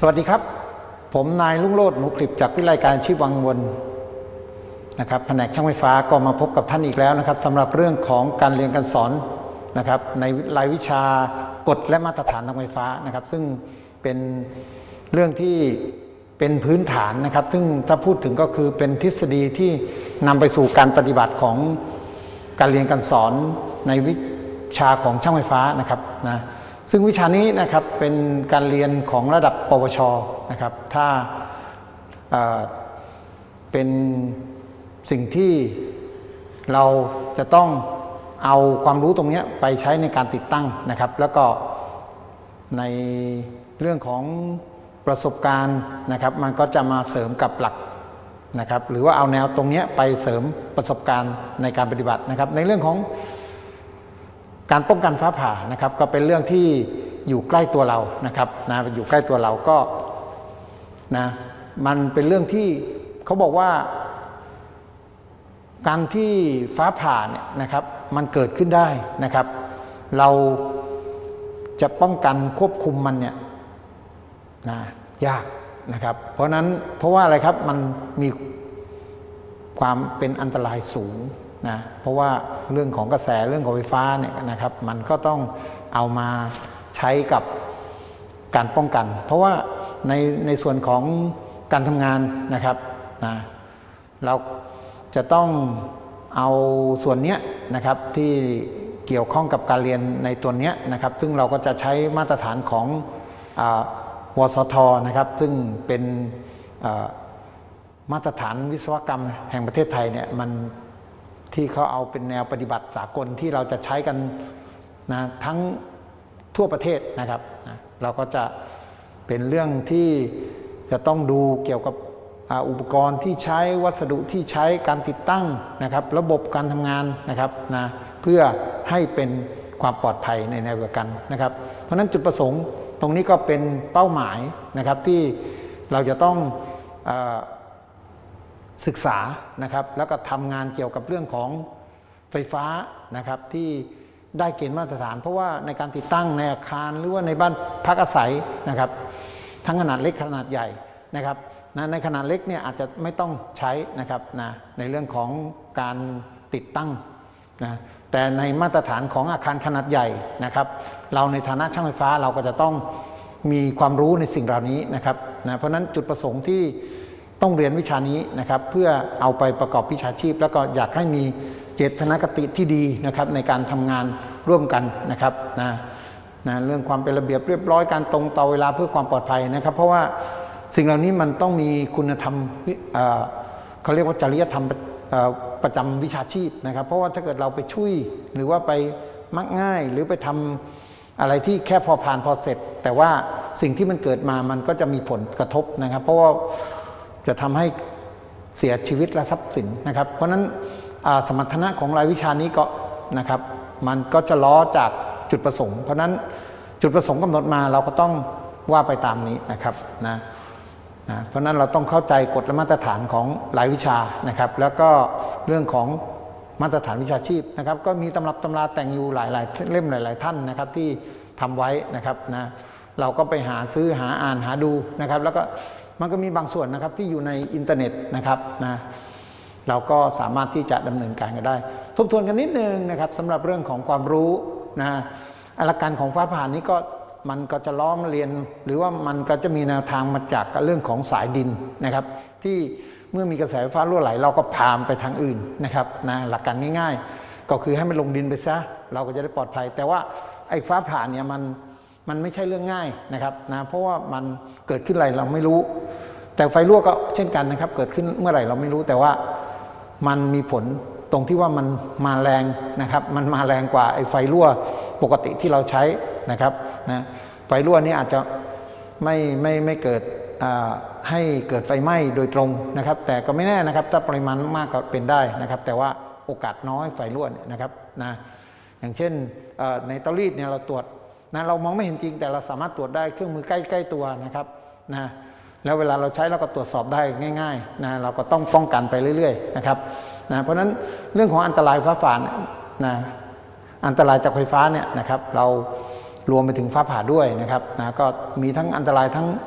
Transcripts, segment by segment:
สวัสดีครับผมนายรุ่งโรจน์หนูคลิปจากวิทยาลัยการอาชีพวังวนนะครับแผนกช่างไฟฟ้าก็มาพบกับท่านอีกแล้วนะครับสำหรับเรื่องของการเรียนการสอนนะครับในรายวิชากฎและมาตรฐานทางไฟฟ้านะครับซึ่งเป็นเรื่องที่เป็นพื้นฐานนะครับซึ่งถ้าพูดถึงก็คือเป็นทฤษฎีที่นำไปสู่การปฏิบัติของการเรียนการสอนในวิชาของช่างไฟฟ้านะครับนะซึ่งวิชานี้นะครับเป็นการเรียนของระดับปวชนะครับถ้าเป็นสิ่งที่เราจะต้องเอาความรู้ตรงนี้ไปใช้ในการติดตั้งนะครับแล้วก็ในเรื่องของประสบการณ์นะครับมันก็จะมาเสริมกับหลักนะครับหรือว่าเอาแนวตรงนี้ไปเสริมประสบการณ์ในการปฏิบัตินะครับในเรื่องของการป้องกันฟ้าผ่านะครับก็เป็นเรื่องที่อยู่ใกล้ตัวเรานะครับนะอยู่ใกล้ตัวเราก็นะมันเป็นเรื่องที่เขาบอกว่าการที่ฟ้าผ่าเนี่ยนะครับมันเกิดขึ้นได้นะครับเราจะป้องกันควบคุมมันเนี่ยนะยากนะครับเพราะว่าอะไรครับมันมีความเป็นอันตรายสูงนะเพราะว่าเรื่องของกระแสเรื่องของไฟฟ้าเนี่ยนะครับมันก็ต้องเอามาใช้กับการป้องกันเพราะว่าในส่วนของการทำงานนะครับนะเราจะต้องเอาส่วนนี้นะครับที่เกี่ยวข้องกับการเรียนในตัวนี้นะครับซึ่งเราก็จะใช้มาตรฐานของวสทนะครับซึ่งเป็นมาตรฐานวิศวกรรมแห่งประเทศไทยเนี่ยมันที่เขาเอาเป็นแนวปฏิบัติสากลที่เราจะใช้กันนะทั้งทั่วประเทศนะครับนะเราก็จะเป็นเรื่องที่จะต้องดูเกี่ยวกับอุปกรณ์ที่ใช้วัสดุที่ใช้การติดตั้งนะครับระบบการทำงานนะครับนะเพื่อให้เป็นความปลอดภัยในแนวเดียวกันนะครับเพราะฉะนั้นจุดประสงค์ตรงนี้ก็เป็นเป้าหมายนะครับที่เราจะต้องศึกษานะครับแล้วก็ทำงานเกี่ยวกับเรื่องของไฟฟ้านะครับที่ได้เกณฑ์มาตรฐานเพราะว่าในการติดตั้งในอาคารหรือว่าในบ้านพักอาศัยนะครับทั้งขนาดเล็กขนาดใหญ่นะครับในขนาดเล็กเนี่ยอาจจะไม่ต้องใช้นะครับนะในเรื่องของการติดตั้งนะแต่ในมาตรฐานของอาคารขนาดใหญ่นะครับเราในฐานะช่างไฟฟ้าเราก็จะต้องมีความรู้ในสิ่งเหล่านี้นะครับนะเพราะนั้นจุดประสงค์ที่ต้องเรียนวิชานี้นะครับเพื่อเอาไปประกอบวิชาชีพแล้วก็อยากให้มีเจตนคติที่ดีนะครับในการทำงานร่วมกันนะครับนะเรื่องความเป็นระเบียบเรียบร้อยการตรงต่อเวลาเพื่อความปลอดภัยนะครับเพราะว่าสิ่งเหล่านี้มันต้องมีคุณธรรมเขาเรียกว่าจริยธรรมประจำวิชาชีพนะครับเพราะว่าถ้าเกิดเราไปช่วยหรือว่าไปมักง่ายหรือไปทำอะไรที่แค่พอผ่านพอเสร็จแต่ว่าสิ่งที่มันเกิดมามันก็จะมีผลกระทบนะครับเพราะว่าจะทำให้เสียชีวิตและทรัพย์สินนะครับเพราะฉะนั้นสมรรถนะของรายวิชานี้ก็นะครับมันก็จะล้อจากจุดประสงค์เพราะนั้นจุดประสงค์กำหนดมาเราก็ต้องว่าไปตามนี้นะครับนะเพราะนั้นเราต้องเข้าใจกฎและมาตรฐานของรายวิชานะครับแล้วก็เรื่องของมาตรฐานวิชาชีพนะครับก็มีตำรับตำราแต่งอยู่หลายๆเล่มหลายๆท่านนะครับที่ทำไว้นะครับนะเราก็ไปหาซื้อหาอ่านหาดูนะครับแล้วก็มันก็มีบางส่วนนะครับที่อยู่ในอินเทอร์เน็ตนะครับนะเราก็สามารถที่จะดำเนินการกันได้ทบทวนกันนิดนึงนะครับสำหรับเรื่องของความรู้นะหลักการของฟ้าผ่านี้ก็มันก็จะล้อมเรียนหรือว่ามันก็จะมีแนวทางมาจากเรื่องของสายดินนะครับที่เมื่อมีกระแสไฟฟ้ารั่วไหลเราก็พามไปทางอื่นนะครับนะหลักการง่ายๆก็คือให้มันลงดินไปซะเราก็จะได้ปลอดภัยแต่ว่าไอ้ฟ้าผ่าเนี่ยมันไม่ใช่เรื่องง่ายนะครับนะเพราะว่ามันเกิดขึ้นอะไรเราไม่รู้แต่ไฟรั่วก็เช่นกันนะครับเกิดขึ้นเมื่อไหร่เราไม่รู้แต่ว่ามันมีผลตรงที่ว่ามันมาแรงนะครับมันมาแรงกว่าไอ้ไฟรั่วปกติที่เราใช้นะครับนะไฟรั่วนี้อาจจะไม่เกิดให้เกิดไฟไหม้โดยตรงนะครับแต่ก็ไม่แน่นะครับถ้าปริมาณมากก็เป็นได้นะครับแต่ว่าโอกาสน้อยไฟรั่วนะครับนะอย่างเช่นในเตารีดเนี่ยเราตรวจนะเรามองไม่เห็นจริงแต่เราสามารถตรวจได้เครื่องมือใกล้ตัวนะครับนะแล้วเวลาเราใช้เราก็ตรวจสอบได้ง่ายๆนะเราก็ต้องป้องกันไปเรื่อยๆนะครับนะเพราะฉะนั้นเรื่องของอันตรายฟ้าผ่านะอันตรายจากไฟฟ้าเนี่ยนะครับเรารวมไปถึงฟ้าผ่าด้วยนะครับนะก็มีทั้งอันตรายทั้ง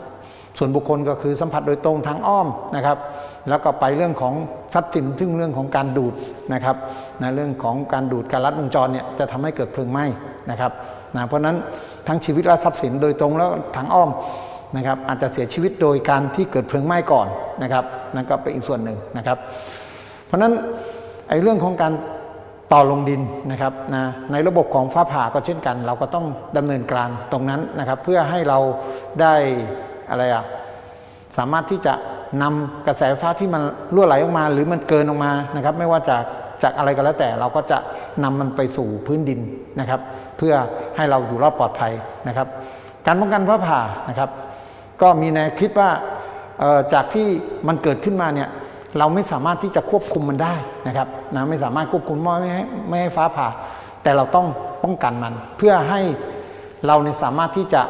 ส่วนบุคคลก็คือสัมผัสโดยตรงทางอ้อมนะครับแล้วก็ไปเรื่องของทรัพย์สินซึ่งเรื่องของการดูดนะครับเรื่องของการดูดการลัดวงจรเนี่ยจะทำให้เกิดเพลิงไหม้นะครับเพราะนั้นทั้งชีวิตและทรัพย์สินโดยตรงแล้วทางอ้อมนะครับอาจจะเสียชีวิตโดยการที่เกิดเพลิงไหม้ก่อนนะครับนั่นก็เป็นอีกส่วนหนึ่งนะครับเพราะนั้นไอ้เรื่องของการต่อลงดินนะครับในระบบของฟ้าผ่าก็เช่นกันเราก็ต้องดำเนินการตรงนั้นนะครับเพื่อให้เราได้อะไรสามารถที่จะนำกระแสไฟฟ้าที่มันรั่วไหลออกมาหรือมันเกินออกมานะครับไม่ว่าจากอะไรก็แล้วแต่เราก็จะนำมันไปสู่พื้นดินนะครับเพื่อให้เราอยู่รอดปลอดภัยนะครับการป้องกันฟ้าผ่านะครับก็มีแนวคิดว่าจากที่มันเกิดขึ้นมาเนี่ยเราไม่สามารถที่จะควบคุมมันได้นะครับไม่สามารถควบคุมไม่ให้ฟ้าผ่าแต่เราต้องป้องกันมันเพื่อให้เราสามารถที่จะ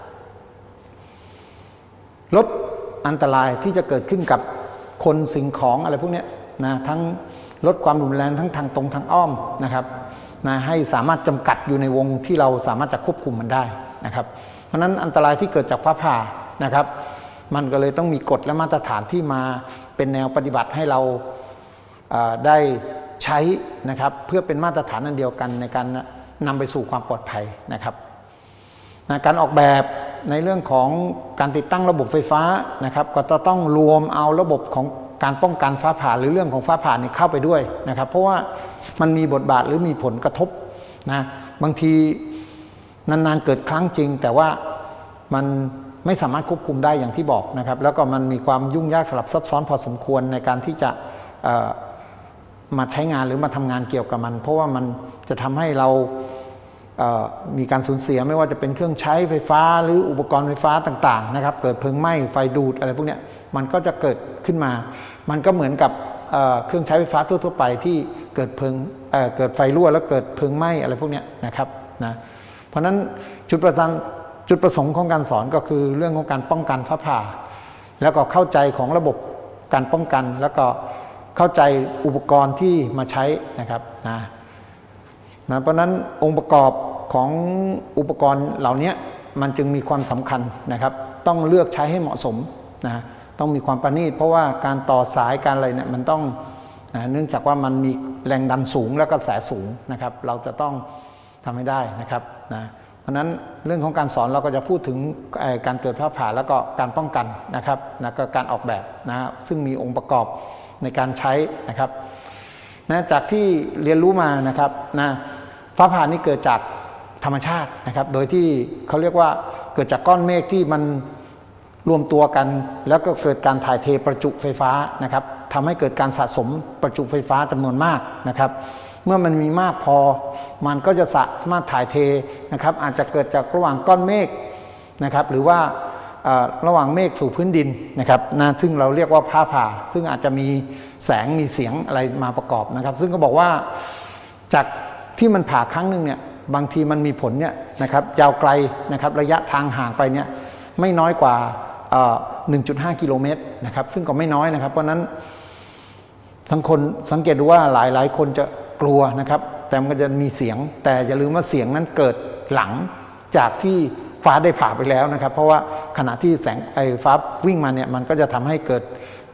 ลดอันตรายที่จะเกิดขึ้นกับคนสิ่งของอะไรพวกนี้ทั้งลดความรุนแรงทั้งทางตรงทางอ้อมนะครับให้สามารถจำกัดอยู่ในวงที่เราสามารถจะควบคุมมันได้นะครับเพราะฉะนั้นอันตรายที่เกิดจากฟ้าผ่านะครับมันก็เลยต้องมีกฎและมาตรฐานที่มาเป็นแนวปฏิบัติให้เราได้ใช้นะครับเพื่อเป็นมาตรฐานอันเดียวกันในการนำไปสู่ความปลอดภัยนะครับการออกแบบในเรื่องของการติดตั้งระบบไฟฟ้านะครับก็จะต้องรวมเอาระบบของการป้องกันฟ้าผ่าหรือเรื่องของฟ้าผ่าเข้าไปด้วยนะครับเพราะว่ามันมีบทบาทหรือมีผลกระทบบางทีนานๆเกิดครั้งจริงแต่ว่ามันไม่สามารถควบคุมได้อย่างที่บอกนะครับแล้วก็มันมีความยุ่งยากสลับซับซ้อนพอสมควรในการที่จะมาใช้งานหรือมาทำงานเกี่ยวกับมันเพราะว่ามันจะทำให้เรามีการสูญเสียไม่ว่าจะเป็นเครื่องใช้ไฟฟ้าหรืออุปกรณ์ไฟฟ้าต่างๆนะครับเกิดเพลิงไหม้ไฟดูดอะไรพวกนี้มันก็จะเกิดขึ้นมามันก็เหมือนกับเครื่องใช้ไฟฟ้าทั่วๆไปที่เกิดไฟรั่วแล้วเกิดเพลิงไหม้อะไรพวกนี้นะครับเพราะฉะนั้นจุดประสงค์ของการสอนก็คือเรื่องของการป้องกันฟ้าผ่าแล้วก็เข้าใจของระบบการป้องกันแล้วก็เข้าใจอุปกรณ์ที่มาใช้นะครับเพราะนั้นองค์ประกอบของอุปกรณ์เหล่านี้มันจึงมีความสำคัญนะครับต้องเลือกใช้ให้เหมาะสมต้องมีความประณีตเพราะว่าการต่อสายการอะไรเนี่ยมันต้องเนื่องจากว่ามันมีแรงดันสูงและกระแสสูงนะครับเราจะต้องทำให้ได้นะครับเพราะนั้นเรื่องของการสอนเราก็จะพูดถึงการเกิดฟ้าผ่าแล้วก็การป้องกันนะครับก็การออกแบบซึ่งมีองค์ประกอบในการใช้นะครับจากที่เรียนรู้มานะครับฟ้าผ่านี่เกิดจากธรรมชาตินะครับโดยที่เขาเรียกว่าเกิดจากก้อนเมฆที่มันรวมตัวกันแล้วก็เกิดการถ่ายเทประจุไฟฟ้านะครับทำให้เกิดการสะสมประจุไฟฟ้าจำนวนมากนะครับเมื่อมันมีมากพอมันก็จะสามารถถ่ายเทนะครับอาจจะเกิดจากระหว่างก้อนเมฆนะครับหรือว่าระหว่างเมฆสู่พื้นดินนะครับซึ่งเราเรียกว่าฟ้าผ่าซึ่งอาจจะมีแสงมีเสียงอะไรมาประกอบนะครับซึ่งก็บอกว่าจากที่มันผ่าครั้งหนึ่งเนี่ยบางทีมันมีผลเนี่ยนะครับยาวไกลนะครับระยะทางห่างไปเนี่ยไม่น้อยกว่า 1.5 กิโลเมตรนะครับซึ่งก็ไม่น้อยนะครับเพราะนั้นสังเกตดูว่าหลายคนจะกลัวนะครับแต่มันก็จะมีเสียงแต่อย่าลืมว่าเสียงนั้นเกิดหลังจากที่ฟ้าได้ผ่าไปแล้วนะครับเพราะว่าขณะที่แสงฟ้าวิ่งมาเนี่ยมันก็จะทำให้เกิด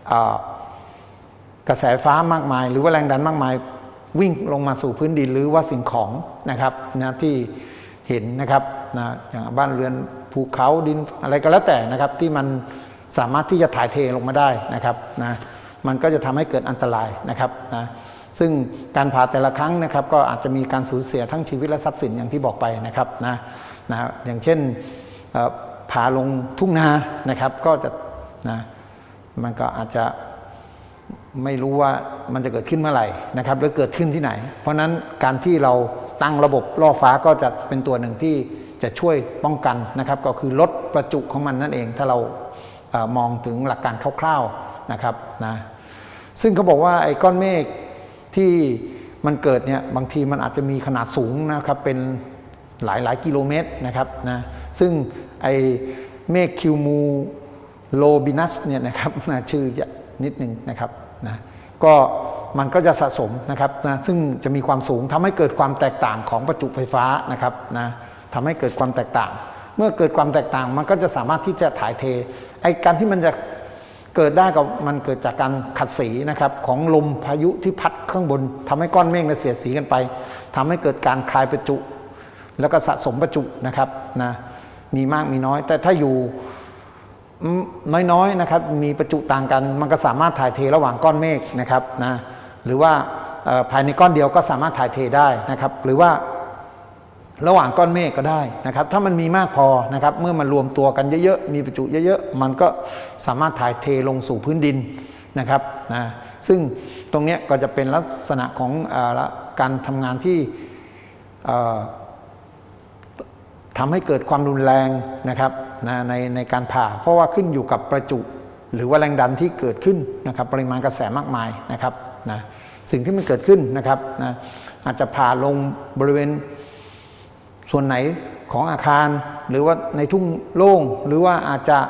กระแสฟ้ามากมายหรือว่าแรงดันมากมายวิ่งลงมาสู่พื้นดินหรือว่าสิ่งของนะครับที่เห็นนะครับอย่างบ้านเรือนภูเขาดินอะไรก็แล้วแต่นะครับที่มันสามารถที่จะถ่ายเทลงมาได้นะครับมันก็จะทำให้เกิดอันตรายนะครับซึ่งการผ่าแต่ละครั้งนะครับก็อาจจะมีการสูญเสียทั้งชีวิตและทรัพย์สินอย่างที่บอกไปนะครับอย่างเช่นผ่าลงทุ่งนานะครับก็จะมันก็อาจจะไม่รู้ว่ามันจะเกิดขึ้นเมื่อไหร่นะครับหรือเกิดขึ้นที่ไหนเพราะนั้นการที่เราตั้งระบบล่อฟ้าก็จะเป็นตัวหนึ่งที่จะช่วยป้องกันนะครับก็คือลดประจุของมันนั่นเองถ้าเรามองถึงหลักการคร่าวๆนะครับซึ่งเขาบอกว่าไอ้ก้อนเมฆที่มันเกิดเนี่ยบางทีมันอาจจะมีขนาดสูงนะครับเป็นหลายกิโลเมตรนะครับซึ่งไอ้เมฆคิวมูโลบินัสเนี่ยนะครับชื่อนิดนึงนะครับก็มันก็จะสะสมนะครับซึ่งจะมีความสูงทำให้เกิดความแตกต่างของประจุไฟฟ้านะครับทำให้เกิดความแตกต่างเมื่อเกิดความแตกต่างมันก็จะสามารถที่จะถ่ายเทไอ้การที่มันจะเกิดได้กับมันเกิดจากการขัดสีนะครับของลมพายุที่พัดข้างบนทำให้ก้อนเมฆเสียดสีกันไปทำให้เกิดการคลายประจุแล้วก็สะสมประจุนะครับนะมีมากมีน้อยแต่ถ้าอยู่น้อยๆนะครับมีประจุต่างกันมันก็สามารถถ่ายเทระหว่างก้อนเมฆนะครับนะหรือว่าภายในก้อนเดียวก็สามารถถ่ายเทได้นะครับหรือว่าระหว่างก้อนเมฆก็ได้นะครับถ้ามันมีมากพอนะครับเมื่อมันรวมตัวกันเยอะๆมีประจุเยอะๆมันก็สามารถถ่ายเทลงสู่พื้นดินนะครับนะซึ่งตรงนี้ก็จะเป็นลักษณะของการทำงานที่ทำให้เกิดความรุนแรงนะครับนะในการผ่าเพราะว่าขึ้นอยู่กับประจุหรือว่าแรงดันที่เกิดขึ้นนะครับปริมาณกระแสมากมายนะครับนะสิ่งที่มันเกิดขึ้นนะครับนะอาจจะผ่าลงบริเวณส่วนไหนของอาคารหรือว่าในทุ่งโล่งหรือว่าอาจจะ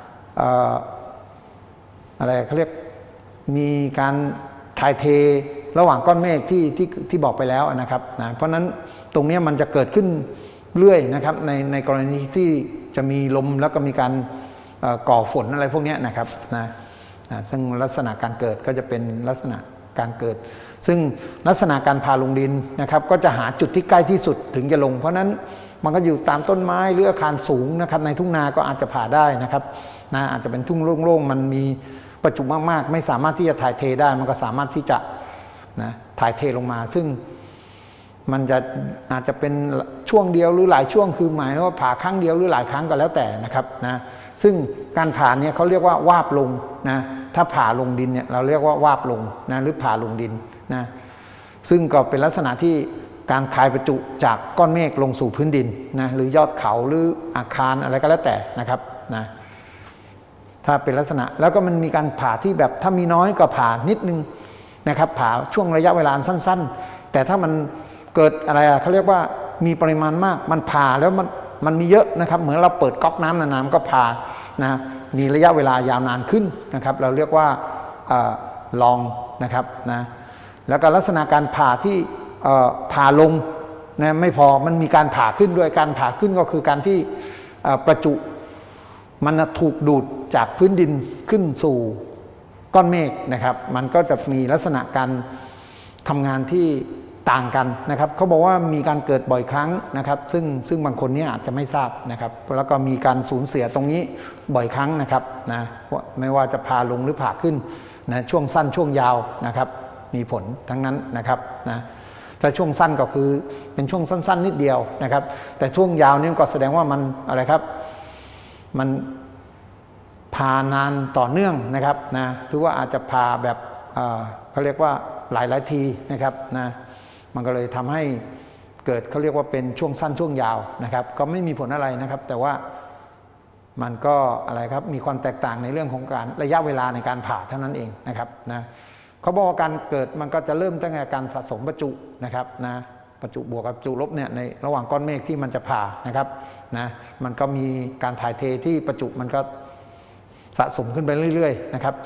อะไรเขาเรียกมีการถ่ายเทระหว่างก้อนเมฆที่บอกไปแล้วนะครับนะเพราะนั้นตรงนี้มันจะเกิดขึ้นเรื่อยนะครับในกรณีที่จะมีลมแล้วก็มีการก่อฝนอะไรพวกนี้นะครับนะซึ่งลักษณะการเกิดก็จะเป็นลักษณะการเกิดซึ่งลักษณะการพาลงดินนะครับก็จะหาจุดที่ใกล้ที่สุดถึงจะลงเพราะนั้นมันก็อยู่ตามต้นไม้หรืออาคารสูงนะครับในทุ่งนาก็อาจจะผ่าได้นะครับนะอาจจะเป็นทุ่งโล่งๆมันมีประจุมากๆไม่สามารถที่จะถ่ายเทได้มันก็สามารถที่จะนะถ่ายเทลงมาซึ่งมันจะอาจจะเป็นช่วงเดียวหรือหลายช่วงคือหมายว่าผ่าครั้งเดียวหรือหลายครั้งก็แล้วแต่นะครับนะซึ่งการผ่าเนี่ยเขาเรียกว่าวาบลงนะถ้าผ่าลงดินเนี่ยเราเรียกว่าวาบลงนะหรือผ่าลงดินนะซึ่งก็เป็นลักษณะที่การคายประจุจากก้อนเมฆลงสู่พื้นดินนะหรือยอดเขาหรืออาคารอะไรก็แล้วแต่นะครับนะถ้าเป็นลักษณะแล้วก็มันมีการผ่าที่แบบถ้ามีน้อยก็ผ่านิดนึงนะครับผ่าช่วงระยะเวลาสั้นๆแต่ถ้ามันเกิดอะไรเขาเรียกว่ามีปริมาณมากมันผ่าแล้วมันมีเยอะนะครับเหมือนเราเปิดก๊อกน้ำนานๆก็ผ่านะมีระยะเวลายาวนานขึ้นนะครับเราเรียกว่าลองนะครับนะแล้วก็ลักษณะการผ่าที่ผ่าลงนะไม่พอมันมีการผ่าขึ้นด้วยการผ่าขึ้นก็คือการที่ประจุมันถูกดูดจากพื้นดินขึ้นสู่ก้อนเมฆนะครับมันก็จะมีลักษณะการทำงานที่ต่างกันนะครับเขาบอกว่ามีการเกิดบ่อยครั้งนะครับซึ่งบางคนเนี่ยอาจจะไม่ทราบนะครับแล้วก็มีการสูญเสียตรงนี้บ่อยครั้งนะครับนะไม่ว่าจะผ่าลงหรือผ่าขึ้นนะช่วงสั้นช่วงยาวนะครับมีผลทั้งนั้นนะครับนะแต่ช่วงสั้นก็คือเป็นช่วงสั้นๆนิดเดียวนะครับแต่ช่วงยาวนี่ก็แสดงว่ามันอะไรครับมันผ่านานต่อเนื่องนะครับนะหรือว่าอาจจะผ่าแบบเขาเรียกว่าหลายทีนะครับนะมันก็เลยทำให้เกิดเขาเรียกว่าเป็นช่วงสั้นช่วงยาวนะครับก็ไม่มีผลอะไรนะครับแต่ว่ามันก็อะไรครับมีความแตกต่างในเรื่องของการระยะเวลาในการผ่าเท่านั้นเองนะครับนะเขาบอกว่าการเกิดมันก็จะเริ่มตั้งแต่การสะสมประจุนะครับนะประจุบวกกับประจุลบเนี่ยในระหว่างก้อนเมฆที่มันจะผ่านะครับนะมันก็มีการถ่ายเทที่ประจุมันก็สะสมขึ้นไปเรื่อยๆนะครับ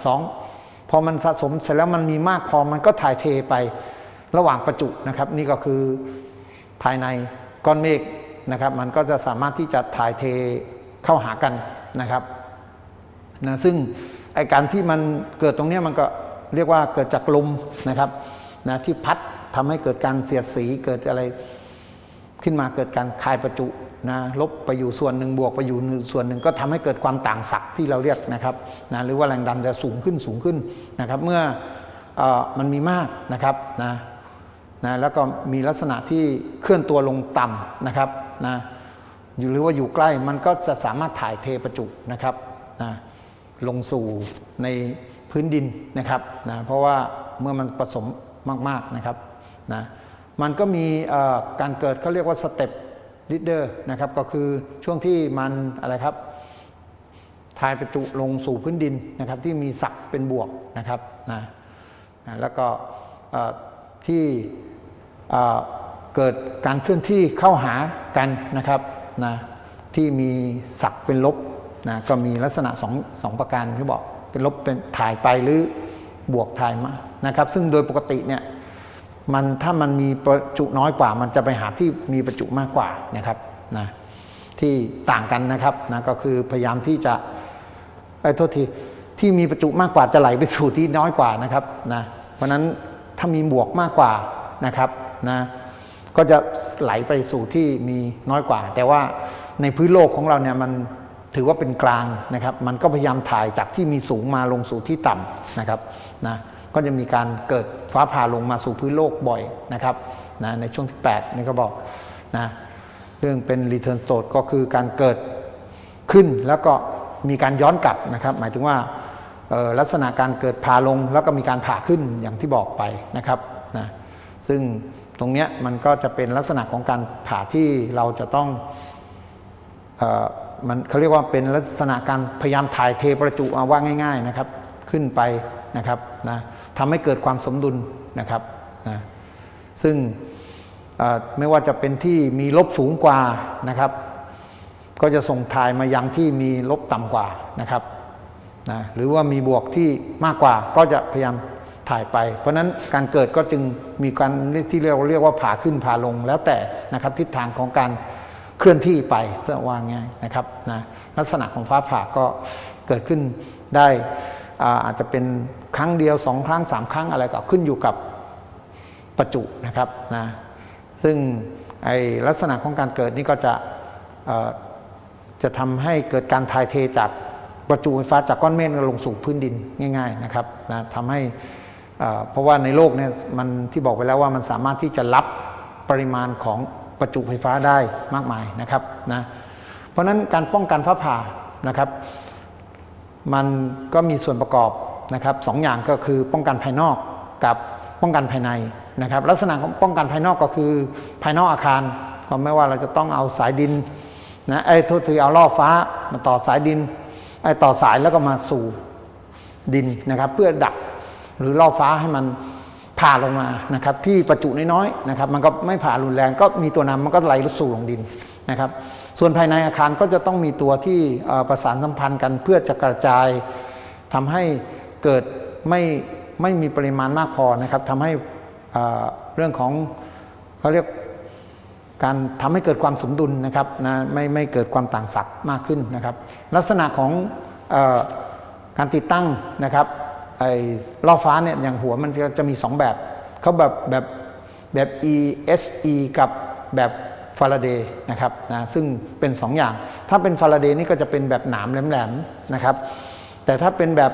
2พอมันสะสมเสร็จแล้วมันมีมากพอมันก็ถ่ายเทไประหว่างประจุนะครับนี่ก็คือภายในก้อนเมฆนะครับมันก็จะสามารถที่จะถ่ายเทเข้าหากันนะครับนะซึ่งไอการที่มันเกิดตรงนี้มันก็เรียกว่าเกิดจากลมนะครับนะที่พัดทำให้เกิดการเสียดสีเกิดอะไรขึ้นมาเกิดการคายประจุนะลบไปอยู่ส่วนหนึ่งบวกไปอยู่ส่วนหนึ่งก็ทำให้เกิดความต่างศักย์ที่เราเรียกนะครับนะหรือว่าแรงดันจะสูงขึ้นนะครับเมื่อมันมีมากนะครับนะแล้วก็มีลักษณะที่เคลื่อนตัวลงต่ำนะครับนะหรือว่าอยู่ใกล้มันก็จะสามารถถ่ายเทประจุนะครับนะลงสู่ในพื้นดินนะครับนะเพราะว่าเมื่อมันผสมมากๆนะครับนะมันก็มีการเกิดเขาเรียกว่าสเต็ปลีดเดอร์นะครับก็คือช่วงที่มันอะไรครับถ่ายประจุลงสู่พื้นดินนะครับที่มีศักย์เป็นบวกนะครับนะแล้วก็ที่เกิดการเคลื่อนที่เข้าหากันนะครับนะที่มีศักย์เป็นลบนะก็มีลักษณะสองประการที่บอกเป็นลบเป็นถ่ายไปหรือบวกถ่ายมานะครับซึ่งโดยปกติเนี่ยถ้ามันมีประจุน้อยกว่ามันจะไปหาที่มีประจุมากกว่านะครับนะที่ต่างกันนะครับนะก็คือพยายามที่จะโทษทีที่มีประจุมากกว่าจะไหลไปสู่ที่น้อยกว่านะครับนะเพราะนั้นถ้ามีบวกมากกว่านะครับนะก็จะไหลไปสู่ที่มีน้อยกว่าแต่ว่าในพื้นโลกของเราเนี่ยมันถือว่าเป็นกลางนะครับมันก็พยายามถ่ายจากที่มีสูงมาลงสู่ที่ต่ำนะครับนะก็จะมีการเกิดฟ้าผ่าลงมาสู่พื้นโลกบ่อยนะครับนะในช่วงที่8นี่ก็บอกนะเรื่องเป็น return stroke ก็คือการเกิดขึ้นแล้วก็มีการย้อนกลับนะครับหมายถึงว่าลักษณะการเกิดผ่าลงแล้วก็มีการผ่าขึ้นอย่างที่บอกไปนะครับนะซึ่งตรงนี้มันก็จะเป็นลักษณะของการผ่าที่เราจะต้องมันเขาเรียกว่าเป็นลักษณะการพยายามถ่ายเทประจุว่าง่ายๆนะครับขึ้นไปนะครับนะทำให้เกิดความสมดุลนะครับนะซึ่งไม่ว่าจะเป็นที่มีลบสูงกว่านะครับก็จะส่งถ่ายมายังที่มีลบต่ำกว่านะครับนะหรือว่ามีบวกที่มากกว่าก็จะพยายามถ่ายไปเพราะนั้นการเกิดก็จึงมีการที่เรียกว่าผ่าขึ้นผ่าลงแล้วแต่นะครับทิศทางของการเคลื่อนที่ไปเพื่อว่าง่ายนะครับนะลักษณะของฟ้าผ่าก็เกิดขึ้นได้อาจจะเป็นครั้งเดียว2 ครั้ง 3 ครั้งอะไรก็ขึ้นอยู่กับประจุนะครับนะซึ่งลักษณะของการเกิดนี้ก็จะทำให้เกิดการถ่ายเทจากประจุไฟฟ้าจากก้อนเมฆลงสู่พื้นดินง่ายๆนะครับนะทำให้เพราะว่าในโลกเนี่ยมันที่บอกไปแล้วว่ามันสามารถที่จะรับปริมาณของประจุไฟฟ้าได้มากมายนะครับนะเพราะฉะนั้นการป้องกันฟ้าผ่านะครับมันก็มีส่วนประกอบนะครับ2 อย่างก็คือป้องกันภายนอกกับป้องกันภายในนะครับลักษณะของป้องกันภายนอกก็คือภายนอกอาคารก็ไม่ว่าเราจะต้องเอาสายดินนะโทษทีเอาล่อฟ้ามาต่อสายดินต่อสายแล้วก็มาสู่ดินนะครับเพื่อดักหรือล่อฟ้าให้มันผ่าลงมานะครับที่ประจุน้อยๆนะครับมันก็ไม่ผ่ารุนแรงก็มีตัวนำมันก็ไหลสู่ลงดินนะครับส่วนภายในอาคารก็จะต้องมีตัวที่ประสานสัมพันธ์กันเพื่อจะกระจายทำให้เกิดไม่มีปริมาณมากพอนะครับทำให้เรื่องของเขาเรียกการทำให้เกิดความสมดุลนะครับนะไม่เกิดความต่างศักย์มากขึ้นนะครับลักษณะของการติดตั้งนะครับล่อฟ้าเนี่ยอย่างหัวมันจะมี2 แบบเขาแบบ ESE กับแบบฟาราเดย์นะครับนะซึ่งเป็น 2 อย่างถ้าเป็นฟาราเดย์นี่ก็จะเป็นแบบหนามแหลมๆนะครับแต่ถ้าเป็นแบบ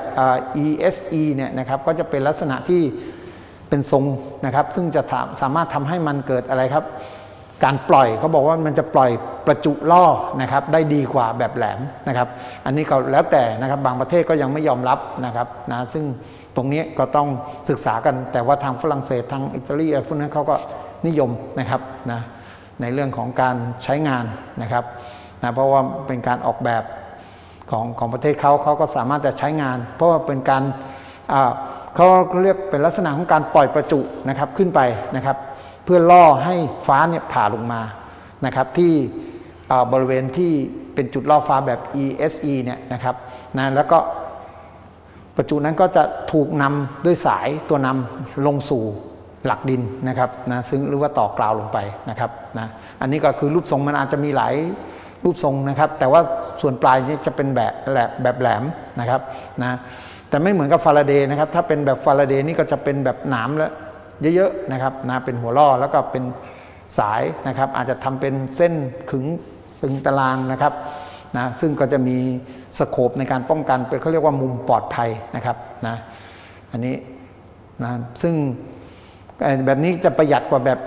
ESE เนี่ยนะครับก็จะเป็นลักษณะที่เป็นทรงนะครับซึ่งจะสามารถทำให้มันเกิดอะไรครับการปล่อยเขาบอกว่ามันจะปล่อยประจุล่อนะครับได้ดีกว่าแบบแหลมนะครับอันนี้ก็แล้วแต่นะครับบางประเทศก็ยังไม่ยอมรับนะครับนะซึ่งตรงนี้ก็ต้องศึกษากันแต่ว่าทางฝรั่งเศสทางอิตาลีอะไรพวกนั้นเขาก็นิยมนะครับนะในเรื่องของการใช้งานนะครับนะเพราะว่าเป็นการออกแบบของประเทศเขาก็สามารถจะใช้งานเพราะว่าเป็นการเขาเรียกเป็นลักษณะของการปล่อยประจุนะครับขึ้นไปนะครับเพื่อล่อให้ฟ้าเนี่ยผ่าลงมานะครับที่บริเวณที่เป็นจุดล่อฟ้าแบบ ESE เนี่ยนะครับนะแล้วก็ประจุนั้นก็จะถูกนำด้วยสายตัวนำลงสู่หลักดินนะครับนะซึ่งหรือว่าต่อกราวลงไปนะครับนะอันนี้ก็คือรูปทรงมันอาจจะมีหลายรูปทรงนะครับแต่ว่าส่วนปลายนี้จะเป็นแบบแหลมนะครับนะแต่ไม่เหมือนกับฟาราเดย์นะครับถ้าเป็นแบบฟาราเดย์นี่ก็จะเป็นแบบหนามแล้วเยอะๆนะครับนะเป็นหัวล่อแล้วก็เป็นสายนะครับอาจจะทำเป็นเส้นขึงตึงตารางนะครับนะซึ่งก็จะมีสโคปในการป้องกันเป็นเขาเรียกว่ามุมปลอดภัยนะครับนะอันนี้นะซึ่งแบบนี้จะประหยัดกว่าแบบ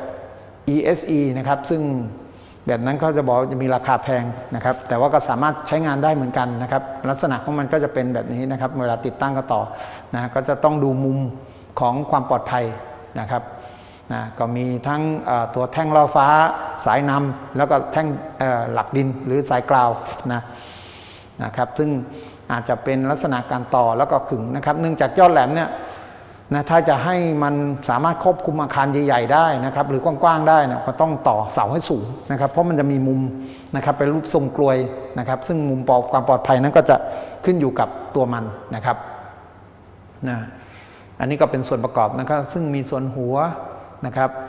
ESE นะครับซึ่งแบบนั้นเขาจะบอกจะมีราคาแพงนะครับแต่ว่าก็สามารถใช้งานได้เหมือนกันนะครับลักษณะของมันก็จะเป็นแบบนี้นะครับเวลาติดตั้งก็ต่อนะก็จะต้องดูมุมของความปลอดภัยนะครับนะก็มีทั้งตัวแท่งล่อฟ้าสายนำแล้วก็แท่งหลักดินหรือสายกราวนะครับซึ่งอาจจะเป็นลักษณะการต่อแล้วก็ขึงนะครับเนื่องจากยอดแหลมเนี่ยนะถ้าจะให้มันสามารถควบคุมอาคารใหญ่ๆได้นะครับหรือกว้างๆได้นะก็ต้องต่อเสาให้สูงนะครับเพราะมันจะมีมุมนะครับเป็นรูปทรงกลวยนะครับซึ่งมุมความปลอดภัยนั้นก็จะขึ้นอยู่กับตัวมันนะครับนะอันนี้ก็เป็นส่วนประกอบนะครับซึ่งมีส่วนหัวนะครับ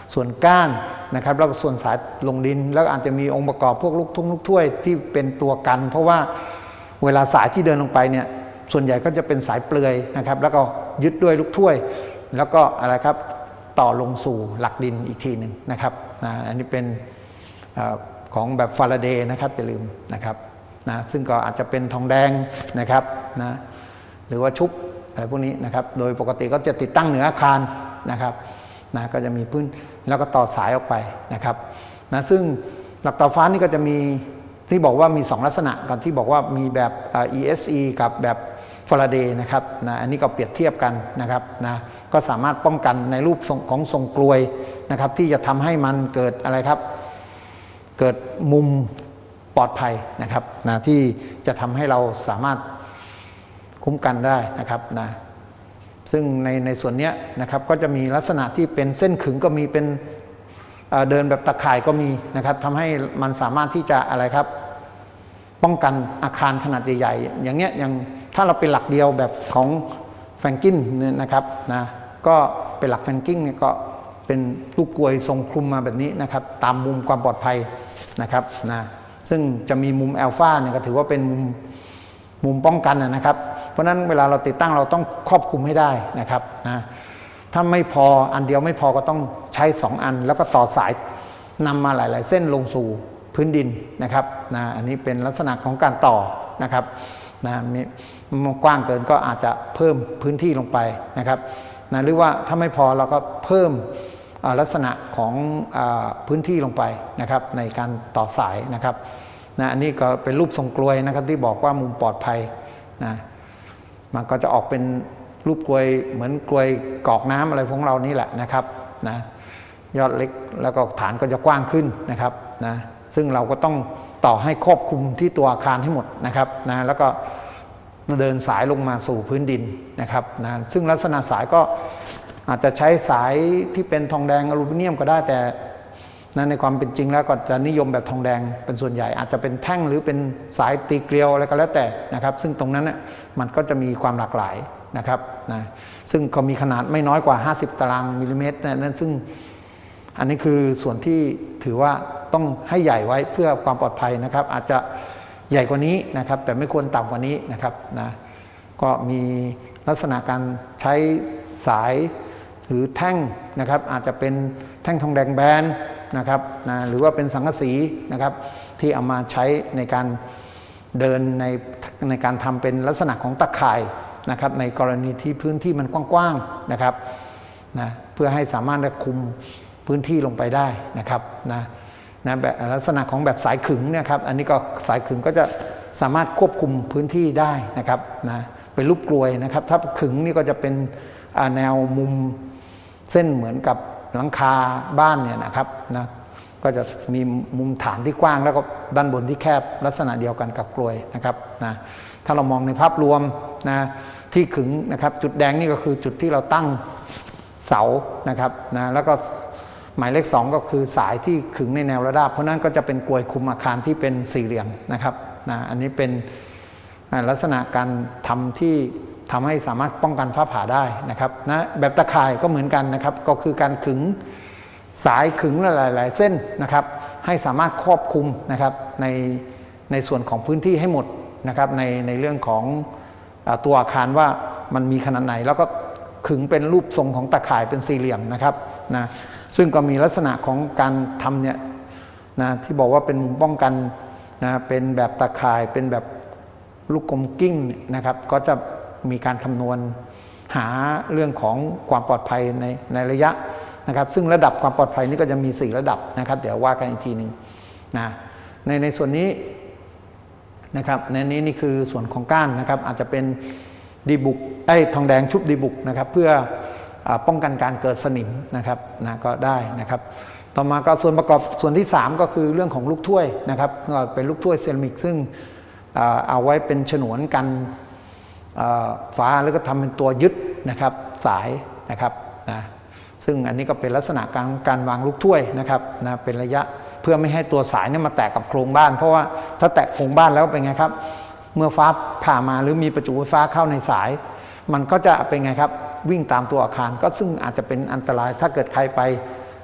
ส่วนก้านนะครับแล้วก็ส่วนสายลงดินแล้วอาจจะมีองค์ประกอบพวกลูกทุ่งลูกถ้วยที่เป็นตัวกัน เพราะว่าเวลาสายที่เดินลงไปเนี่ยส่วนใหญ่ก็จะเป็นสายเปลือยนะครับแล้วก็ยึดด้วยลูกถ้วยแล้วก็อะไรครับต่อลงสู่หลักดินอีกทีหนึ่งนะครับอันนี้เป็นของแบบฟาราเดย์นะครับอย่าลืมนะครับซึ่งก็อาจจะเป็นทองแดงนะครับหรือว่าชุบอะไรพวกนี้นะครับโดยปกติก็จะติดตั้งเหนืออาคารนะครับก็จะมีพื้นแล้วก็ต่อสายออกไปนะครับซึ่งหลักต่อฟ้านี่ก็จะมีที่บอกว่ามี2ลักษณะกันที่บอกว่ามีแบบ ESE กับแบบฟาราเดย์นะครับอันนี้ก็เปรียบเทียบกันนะครับก็สามารถป้องกันในรูปของทรงกลวยนะครับที่จะทำให้มันเกิดอะไรครับเกิดมุมปลอดภัยนะครับที่จะทำให้เราสามารถคุ้มกันได้นะครับซึ่งในส่วนนี้นะครับก็จะมีลักษณะที่เป็นเส้นขึงก็มีเป็นเดินแบบตะข่ายก็มีนะครับทำให้มันสามารถที่จะอะไรครับป้องกันอาคารขนาดใหญ่ๆอย่างเงี้ยอย่างถ้าเราเป็นหลักเดียวแบบของแฟรงกินนะครับก็เป็นหลักแฟรงกินเนี่ยก็เป็นลูกกลวยทรงคลุมมาแบบนี้นะครับตามมุมความปลอดภัยนะครับซึ่งจะมีมุมอัลฟาเนี่ยก็ถือว่าเป็นมุมป้องกันนะครับเพราะฉะนั้นเวลาเราติดตั้งเราต้องครอบคลุมให้ได้นะครับถ้าไม่พออันเดียวไม่พอก็ต้องใช้2อันแล้วก็ต่อสายนำมาหลายๆเส้นลงสู่พื้นดินนะครับอันนี้เป็นลักษณะของการต่อนะครับมีกว้างเกินก็อาจจะเพิ่มพื้นที่ลงไปนะครับหรือว่าถ้าไม่พอเราก็เพิ่มลักษณะของพื้นที่ลงไปนะครับในการต่อสายนะครับอันนี้ก็เป็นรูปทรงกลวยนะครับที่บอกว่ามุมปลอดภัยมันก็จะออกเป็นรูปกลวยเหมือนกลวยกรอกน้ำอะไรของเรานี่แหละนะครับยอดเล็กแล้วก็ฐานก็จะกว้างขึ้นนะครับซึ่งเราก็ต้องต่อให้ครอบคลุมที่ตัวอาคารให้หมดนะครับแล้วก็เดินสายลงมาสู่พื้นดินนะครับซึ่งลักษณะสายก็อาจจะใช้สายที่เป็นทองแดงอลูมิเนียมก็ได้แต่ในความเป็นจริงแล้วก็จะนิยมแบบทองแดงเป็นส่วนใหญ่อาจจะเป็นแท่งหรือเป็นสายตีเกลียวอะไรก็แล้วแต่นะครับซึ่งตรงนั้นมันก็จะมีความหลากหลายนะครับซึ่งก็มีขนาดไม่น้อยกว่า50 ตารางมิลลิเมตรนั่นซึ่งอันนี้คือส่วนที่ถือว่าต้องให้ใหญ่ไว้เพื่อความปลอดภัยนะครับอาจจะใหญ่กว่านี้นะครับแต่ไม่ควรต่ำกว่านี้นะครับก็มีลักษณะการใช้สายหรือแท่งนะครับอาจจะเป็นแท่งทองแดงแบนนะครับหรือว่าเป็นสังกะสีนะครับที่เอามาใช้ในการเดินในการทำเป็นลักษณะของตะข่ายนะครับในกรณีที่พื้นที่มันกว้างๆนะครับเพื่อให้สามารถคุมพื้นที่ลงไปได้นะครับแบบลักษณะของแบบสายขึงเนี่ยครับอันนี้ก็สายขึงก็จะสามารถควบคุมพื้นที่ได้นะครับเป็นรูปกลวยนะครับถ้าขึงนี่ก็จะเป็นแนวมุมเส้นเหมือนกับหลังคาบ้านเนี่ยนะครับก็จะมีมุมฐานที่กว้างแล้วก็ด้านบนที่แคบลักษณะเดียวกันกับกลวยนะครับถ้าเรามองในภาพรวมที่ขึงนะครับจุดแดงนี่ก็คือจุดที่เราตั้งเสานะครับแล้วก็หมายเลข2ก็คือสายที่ขึงในแนวระดับเพราะนั้นก็จะเป็นกลวยคุมอาคารที่เป็นสี่เหลี่ยมนะครับอันนี้เป็นลักษณะการทำที่ทำให้สามารถป้องกันฟ้าผ่าได้นะครับแบบตะข่ายก็เหมือนกันนะครับก็คือการขึงสายขึงหลายๆเส้นนะครับให้สามารถครอบคลุมนะครับในส่วนของพื้นที่ให้หมดนะครับในเรื่องของตัวอาคารว่ามันมีขนาดไหนแล้วก็ขึงเป็นรูปทรงของตะข่ายเป็นสี่เหลี่ยมนะครับซึ่งก็มีลักษณะของการทำเนี่ยที่บอกว่าเป็นมุมป้องกันเป็นแบบตะข่ายเป็นแบบลูกกลมกิ้งนะครับก็จะมีการคำนวณหาเรื่องของความปลอดภัยในระยะนะครับซึ่งระดับความปลอดภัยนี่ก็จะมี4ระดับนะครับเดี๋ยวว่ากันอีกทีหนึ่งในส่วนนี้นะครับในนี้นี่คือส่วนของก้านนะครับอาจจะเป็นดีบุกทองแดงชุบดีบุกนะครับเพื่อป้องกันการเกิดสนิมนะครับก็ได้นะครับต่อมาก็ส่วนประกอบส่วนที่3ก็คือเรื่องของลูกถ้วยนะครับก็เป็นลูกถ้วยเซรามิกซึ่งเอาไว้เป็นฉนวนกันฟ้าแล้วก็ทำเป็นตัวยึดนะครับสายนะครับซึ่งอันนี้ก็เป็นลักษณะการวางลูกถ้วยนะครับเป็นระยะเพื่อไม่ให้ตัวสายนี่มาแตกกับโครงบ้านเพราะว่าถ้าแตกโครงบ้านแล้วเป็นไงครับเมื่อฟ้าผ่ามาหรือมีประจุไฟฟ้าเข้าในสายมันก็จะเป็นไงครับวิ่งตามตัวอาคารก็ซึ่งอาจจะเป็นอันตรายถ้าเกิดใครไป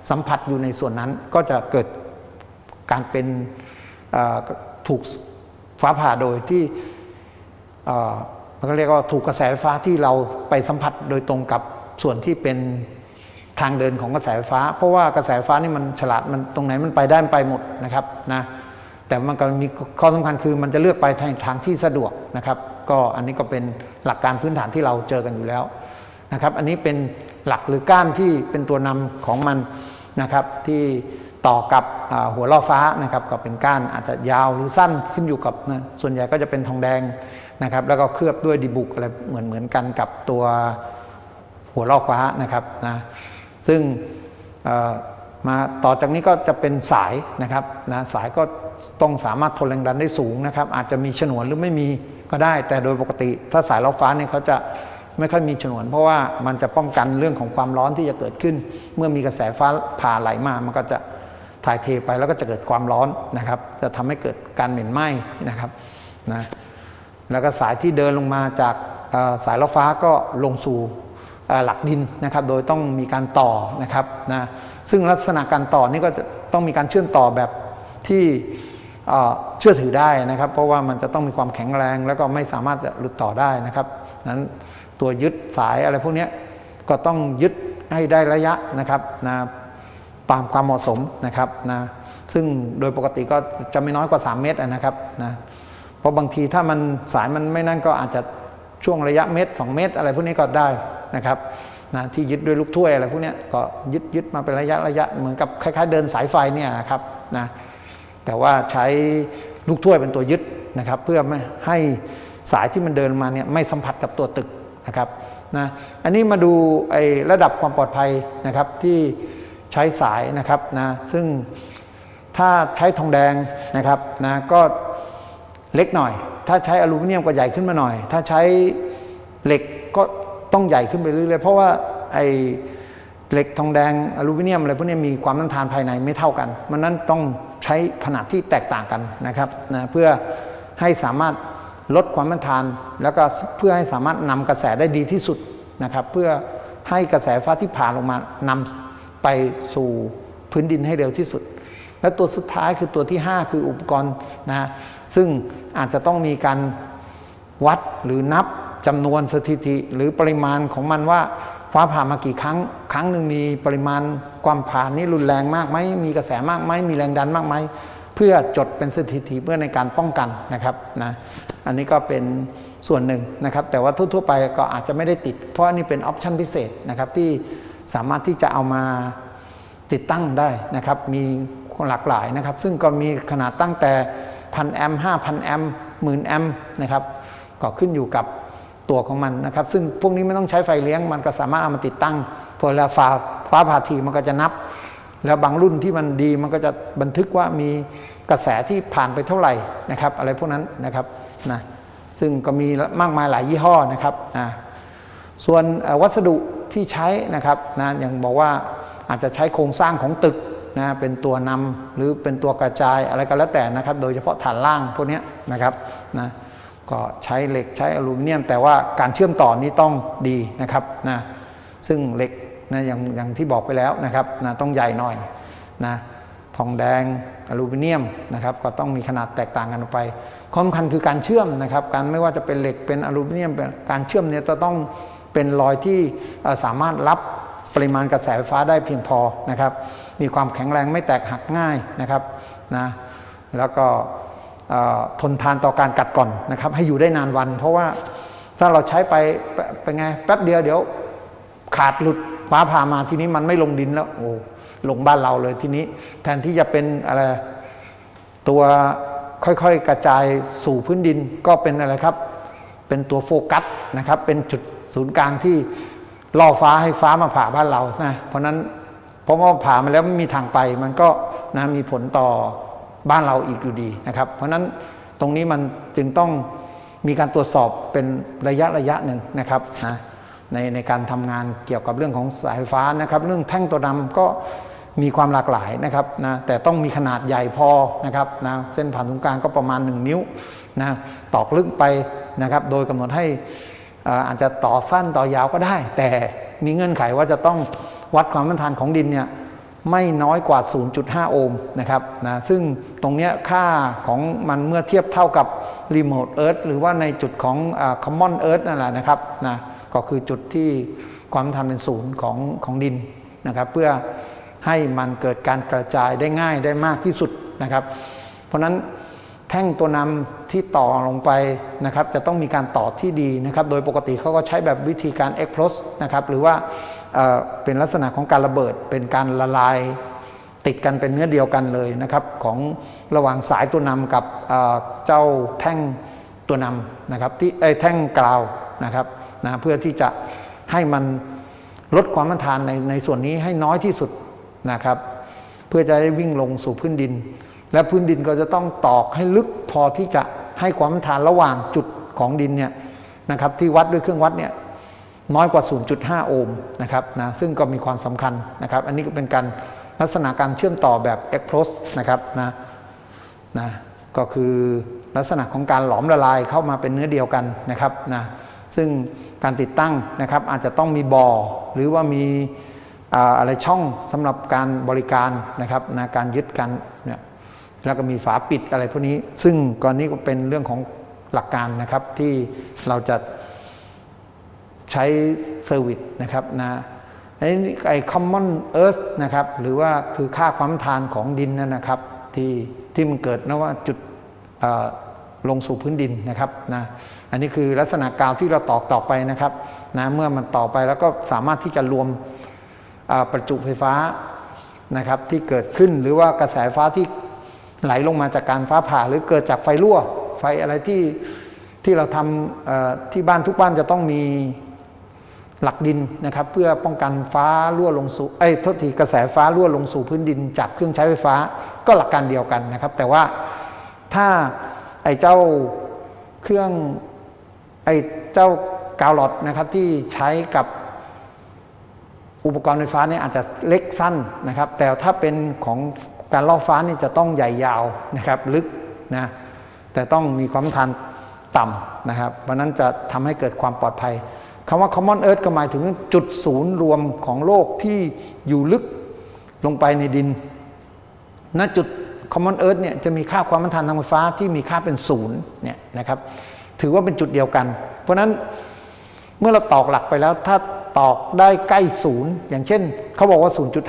สัมผัสอยู่ในส่วนนั้นก็จะเกิดการเป็นถูกฟ้าผ่าโดยที่มันก็เรียกว่าถูกกระแสไฟฟ้าที่เราไปสัมผัสโดยตรงกับส่วนที่เป็นทางเดินของกระแสไฟฟ้าเพราะว่ากระแสไฟฟ้านี่มันฉลาดมันตรงไหนมันไปได้มันไปหมดนะครับนะแต่มันก็มีข้อสำคัญคือมันจะเลือกไปทางที่สะดวกนะครับก็อันนี้ก็เป็นหลักการพื้นฐานที่เราเจอกันอยู่แล้วนะครับอันนี้เป็นหลักหรือก้านที่เป็นตัวนำของมันนะครับที่ต่อกับหัวล่อฟ้านะครับก็เป็นก้านอาจจะยาวหรือสั้นขึ้นอยู่กับส่วนใหญ่ก็จะเป็นทองแดงนะครับแล้วก็เคลือบด้วยดีบุกอะไรเหมือนกันกับตัวหัวล่อฟ้านะครับนะซึ่งมาต่อจากนี้ก็จะเป็นสายนะครับนะสายก็ต้องสามารถทนแรงดันได้สูงนะครับอาจจะมีฉนวนหรือไม่มีก็ได้แต่โดยปกติถ้าสายล่อฟ้าเนี่ยเขาจะไม่ค่อยมีฉนวนเพราะว่ามันจะป้องกันเรื่องของความร้อนที่จะเกิดขึ้นเมื่อมีกระแสฟ้าผ่าไหลมามันก็จะถ่ายเทไปแล้วก็จะเกิดความร้อนนะครับจะทำให้เกิดการเหม็นไหม้นะครับนะแล้วก็สายที่เดินลงมาจากสายล่อฟ้าก็ลงสู่หลักดินนะครับโดยต้องมีการต่อนะครับนะซึ่งลักษณะการต่อนี่ก็จะต้องมีการเชื่อมต่อแบบที่เชื่อถือได้นะครับเพราะว่ามันจะต้องมีความแข็งแรงแล้วก็ไม่สามารถจะหลุดต่อได้นะครับนั้นตัวยึดสายอะไรพวกนี้ก็ต้องยึดให้ได้ระยะนะครับนะตามความเหมาะสมนะครับนะซึ่งโดยปกติก็จะไม่น้อยกว่า3เมตรนะครับนะเพราะบางทีถ้ามันสายมันไม่นั่นก็อาจจะช่วงระยะเมตร2เมตรอะไรพวกนี้ก็ได้นะครับนะที่ยึดด้วยลูกถ้วยอะไรพวกนี้ก็ยึดมาเป็นระยะเหมือนกับคล้ายๆเดินสายไฟเนี่ยนะครับนะแต่ว่าใช้ลูกถ้วยเป็นตัวยึดนะครับเพื่อไม่ให้สายที่มันเดินมาเนี่ยไม่สัมผัสกับตัวตึกนะครับนะอันนี้มาดูไอ้ระดับความปลอดภัยนะครับที่ใช้สายนะครับนะซึ่งถ้าใช้ทองแดงนะครับนะก็เล็กหน่อยถ้าใช้อลูมิเนียมก็ใหญ่ขึ้นมาหน่อยถ้าใช้เหล็กก็ต้องใหญ่ขึ้นไปเรื่อยๆเพราะว่าไอ้เหล็กทองแดงอลูมิเนียมอะไรพวกนี้มีความต้านทานภายในไม่เท่ากันมันนั้นต้องใช้ขนาดที่แตกต่างกันนะครับนะเพื่อให้สามารถลดความต้านทานแล้วก็เพื่อให้สามารถนำกระแสได้ดีที่สุดนะครับเพื่อให้กระแสฟ้าที่ผ่านลงมานำไปสู่พื้นดินให้เร็วที่สุดและตัวสุดท้ายคือตัวที่5คืออุปกรณ์นะซึ่งอาจจะต้องมีการวัดหรือนับจำนวนสถิติหรือปริมาณของมันว่าฟ้าผ่ามากี่ครั้งหนึ่งมีปริมาณความผ่านนี้รุนแรงมากไหมมีกระแสมากไหมมีแรงดันมากไหมเพื่อจดเป็นสถิติเพื่อในการป้องกันนะครับนะอันนี้ก็เป็นส่วนหนึ่งนะครับแต่ว่าทั่วๆไปก็อาจจะไม่ได้ติดเพราะอันนี้เป็นออปชันพิเศษนะครับที่สามารถที่จะเอามาติดตั้งได้นะครับมีหลากหลายนะครับซึ่งก็มีขนาดตั้งแต่1,000 แอมป์ 5,000 แอมป์ 10,000 แอมป์นะครับก็ขึ้นอยู่กับตัวของมันนะครับซึ่งพวกนี้ไม่ต้องใช้ไฟเลี้ยงมันก็สามารถเอามาติดตั้งพอเวลาฟ้าผ่าทีมันก็จะนับแล้วบางรุ่นที่มันดีมันก็จะบันทึกว่ามีกระแสที่ผ่านไปเท่าไหร่นะครับอะไรพวกนั้นนะครับนะซึ่งก็มีมากมายหลายยี่ห้อนะครับส่วนวัสดุที่ใช้นะครับนะอย่างบอกว่าอาจจะใช้โครงสร้างของตึกนะเป็นตัวนำหรือเป็นตัวกระจายอะไรก็แล้วแต่นะครับโดยเฉพาะฐานล่างพวกนี้นะครับนะก็ใช้เหล็กใช้อลูมิเนียมแต่ว่าการเชื่อมต่อนี้ต้องดีนะครับนะซึ่งเหล็กนะอย่างที่บอกไปแล้วนะครับนะต้องใหญ่หน่อยนะทองแดงอลูมิเนียมนะครับก็ต้องมีขนาดแตกต่างกันออกไปข้อสำคัญคือการเชื่อมนะครับการไม่ว่าจะเป็นเหล็กเป็นอลูมิเนียมการเชื่อมเนี่ยจะต้องเป็นรอยที่สามารถรับปริมาณกระแสไฟฟ้าได้เพียงพอนะครับมีความแข็งแรงไม่แตกหักง่ายนะครับนะแล้วก็ทนทานต่อการกัดก่อนนะครับให้อยู่ได้นานวันเพราะว่าถ้าเราใช้ไปเป็นไงแป๊บเดียวเดี๋ยวขาดหลุดฟ้าผ่ามาทีนี้มันไม่ลงดินแล้วโอ้ลงบ้านเราเลยทีนี้แทนที่จะเป็นอะไรตัวค่อยๆกระจายสู่พื้นดินก็เป็นอะไรครับเป็นตัวโฟกัสนะครับเป็นจุดศูนย์กลางที่ล่อฟ้าให้ฟ้ามาผ่าบ้านเรานะเพราะนั้นเพราะว่าผ่ามาแล้วไม่มีทางไปมันก็นะมีผลต่อบ้านเราอีกอยู่ดีนะครับเพราะนั้นตรงนี้มันจึงต้องมีการตรวจสอบเป็นระยะหนึ่งนะครับนะในการทำงานเกี่ยวกับเรื่องของสายไฟฟ้านะครับเรื่องแท่งตัวดำก็มีความหลากหลายนะครับนะแต่ต้องมีขนาดใหญ่พอนะครับนะเส้นผ่านศูนย์กลางก็ประมาณ1 นิ้วนะตอกลึกไปนะครับโดยกำหนดให้อาจจะต่อสั้นต่อยาวก็ได้แต่มีเงื่อนไขว่าจะต้องวัดความต้านทานของดินเนี่ยไม่น้อยกว่า 0.5 โอห์มนะครับนะซึ่งตรงเนี้ยค่าของมันเมื่อเทียบเท่ากับ Remote Earth หรือว่าในจุดของCommon Earth นั่นแหละนะครับนะก็คือจุดที่ความต้านเป็นศูนย์ของดินนะครับเพื่อให้มันเกิดการกระจายได้ง่ายได้มากที่สุดนะครับเพราะนั้นแท่งตัวนำที่ต่อลงไปนะครับจะต้องมีการต่อที่ดีนะครับโดยปกติเขาก็ใช้แบบวิธีการ Explode นะครับหรือว่าเป็นลักษณะของการระเบิดเป็นการละลายติดกันเป็นเนื้อเดียวกันเลยนะครับของระหว่างสายตัวนำกับเจ้าแท่งตัวนำนะครับที่แท่งกราวนะครับนะเพื่อที่จะให้มันลดความต้านทานในส่วนนี้ให้น้อยที่สุดนะครับเพื่อจะได้วิ่งลงสู่พื้นดินและพื้นดินก็จะต้องตอกให้ลึกพอที่จะให้ความต้านทานระหว่างจุดของดินเนี่ยนะครับที่วัดด้วยเครื่องวัดเนี่ยน้อยกว่า 0.5 โอห์มนะครับนะซึ่งก็มีความสำคัญนะครับอันนี้ก็เป็นการลักษณะการเชื่อมต่อแบบ Explode นะครับนะก็คือลักษณะของการหลอมละลายเข้ามาเป็นเนื้อเดียวกันนะครับนะซึ่งการติดตั้งนะครับอาจจะต้องมีบ่อหรือว่ามีอะไรช่องสำหรับการบริการนะครับนะการยึดกันเนี่ยแล้วก็มีฝาปิดอะไรพวกนี้ซึ่งก่อนนี้ก็เป็นเรื่องของหลักการนะครับที่เราจะใช้เซอร์วิสนะครับนะไอ้ common earth นะครับหรือว่าคือค่าความต้านทานของดินนั่นนะครับที่มันเกิดนะว่าจุดลงสู่พื้นดินนะครับนะอันนี้คือลักษณะกาวที่เราต่อไปนะครับนะเมื่อมันต่อไปแล้วก็สามารถที่จะรวมประจุไฟฟ้านะครับที่เกิดขึ้นหรือว่ากระแสไฟฟ้าที่ไหลลงมาจากการฟ้าผ่าหรือเกิดจากไฟรั่วไฟอะไรที่เราทำที่บ้านทุกบ้านจะต้องมีหลักดินนะครับเพื่อป้องกันฟ้ารั่วลงสู่โทษทีกระแสฟ้ารั่วลงสู่พื้นดินจากเครื่องใช้ไฟฟ้าก็หลักการเดียวกันนะครับแต่ว่าถ้าไอ้เจ้าเครื่องเจ้ากาวหลอดนะครับที่ใช้กับอุปกรณ์ไฟฟ้าเนี่ยอาจจะเล็กสั้นนะครับแต่ถ้าเป็นของการล่อฟ้านี่จะต้องใหญ่ยาวนะครับลึกนะแต่ต้องมีความต้านทานต่ำนะครับเพราะนั้นจะทำให้เกิดความปลอดภัยคำว่า Common Earth ก็หมายถึงจุดศูนย์รวมของโลกที่อยู่ลึกลงไปในดินณจุด Common Earth เนี่ยจะมีค่าความต้านทานทางไฟฟ้าที่มีค่าเป็นศูนย์เนี่ยนะครับถือว่าเป็นจุดเดียวกันเพราะนั้นเมื่อเราตอกหลักไปแล้วถ้าตอกได้ใกล้ศูนย์อย่างเช่นเขาบอกว่า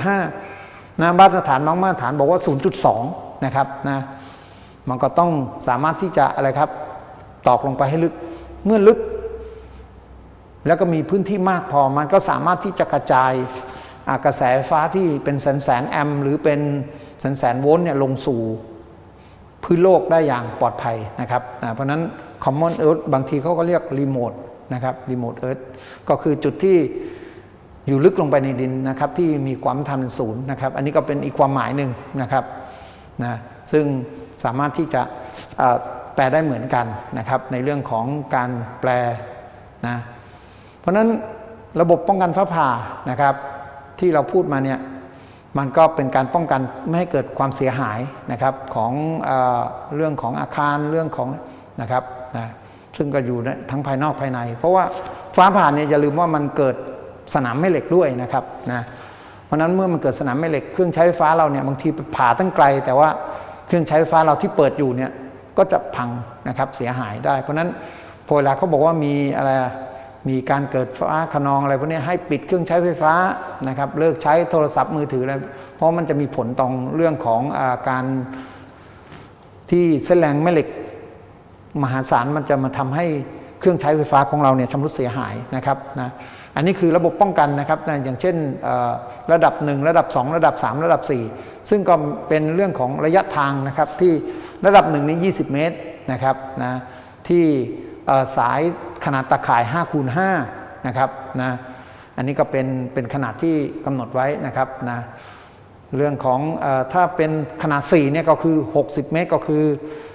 0.5 นะมาตรฐานบางมาตรฐานบอกว่า 0.2 นะครับนะมันก็ต้องสามารถที่จะอะไรครับตอกลงไปให้ลึกเมื่อลึกแล้วก็มีพื้นที่มากพอมันก็สามารถที่จะกระจายกระแสไฟฟ้าที่เป็นแสนแอมป์หรือเป็นแสนโวลต์เนี่ยลงสู่พื้นโลกได้อย่างปลอดภัยนะครับเพราะนั้น Common Earth บางทีเขาก็เรียก Remote นะครับ Remote Earth ก็คือจุดที่อยู่ลึกลงไปในดินนะครับที่มีความต้านทานเป็นศูนย์นะครับอันนี้ก็เป็นอีกความหมายหนึ่งนะครับนะซึ่งสามารถที่จะแปลได้เหมือนกันนะครับในเรื่องของการแปลนะเพราะฉะนั้นระบบป้องกันฟ้าผ่านะครับที่เราพูดมาเนี่ยมันก็เป็นการป้องกันไม่ให้เกิดความเสียหายนะครับของเรื่องของอาคารเรื่องของนะครับนะซึ่งก็อยู่ทั้งภายนอกภายในเพราะว่าฟ้าผ่าเนี่ยอย่าลืมว่ามันเกิดสนามแม่เหล็กด้วยนะครับนะเพราะนั้นเมื่อมันเกิดสนามแม่เหล็กเครื่องใช้ไฟฟ้าเราเนี่ยบางทีผ่าตั้งไกลแต่ว่าเครื่องใช้ไฟฟ้าเราที่เปิดอยู่เนี่ยก็จะพังนะครับเสียหายได้เพราะนั้นพอเวลาเขาบอกว่ามีอะไรมีการเกิดฟ้าคะนองอะไรพวกนี้ให้ปิดเครื่องใช้ไฟฟ้านะครับเลิกใช้โทรศัพท์มือถืออะไรเพราะมันจะมีผลต่อเรื่องของการที่เส้นแรงแม่เหล็กมหาศาลมันจะมาทำให้เครื่องใช้ไฟฟ้าของเราเนี่ยชำรุดเสียหายนะครับนะอันนี้คือระบบป้องกันนะครับนะอย่างเช่นระดับ1ระดับ2ระดับ3ระดับ4ซึ่งก็เป็นเรื่องของระยะทางนะครับที่ระดับ1นี้20 เมตรนะครับนะที่สายขนาดตะข่าย5x5นะครับนะอันนี้ก็เป็นขนาดที่กำหนดไว้นะครับนะเรื่องของถ้าเป็นขนาด4เนี่ยก็คือ60 เมตรก็คือ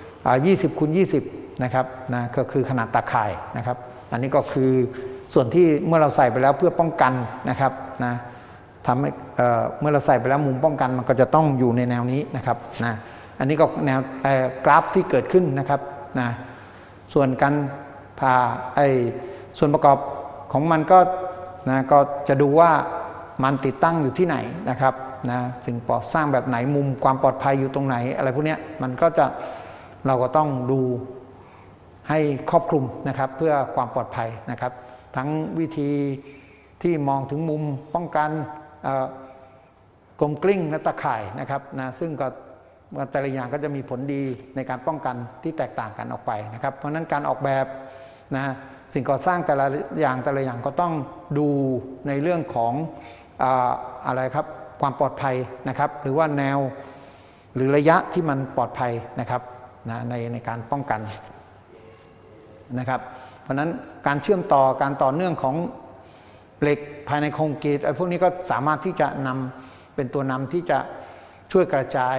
20x20นะครับนะก็คือขนาดตะข่ายนะครับอันนี้ก็คือส่วนที่เมื่อเราใส่ไปแล้วเพื่อป้องกันนะครับนะทำให้เมื่อเราใส่ไปแล้วมุมป้องกันมันก็จะต้องอยู่ในแนวนี้นะครับนะอันนี้ก็แนวกราฟที่เกิดขึ้นนะครับนะส่วนการผ่าส่วนประกอบของมันก็นะก็จะดูว่ามันติดตั้งอยู่ที่ไหนนะครับนะสิ่งก่อสร้างแบบไหนมุมความปลอดภัยอยู่ตรงไหนอะไรพวกนี้มันก็จะเราก็ต้องดูให้ครอบคลุมนะครับเพื่อความปลอดภัยนะครับทั้งวิธีที่มองถึงมุมป้องกันกลมกลิ้งและตะข่ายนะครับนะซึ่งก็แต่ละอย่างก็จะมีผลดีในการป้องกันที่แตกต่างกันออกไปนะครับเพราะฉะนั้นการออกแบบนะสิ่งก่อสร้างแต่ละอย่างก็ต้องดูในเรื่องของอะไรครับความปลอดภัยนะครับหรือว่าแนวหรือระยะที่มันปลอดภัยนะครับนะในการป้องกันนะครับเพราะฉะนั้นการเชื่อมต่อการต่อเนื่องของเหล็กภายในคอนกรีตไอ้พวกนี้ก็สามารถที่จะนำเป็นตัวนำที่จะช่วยกระจาย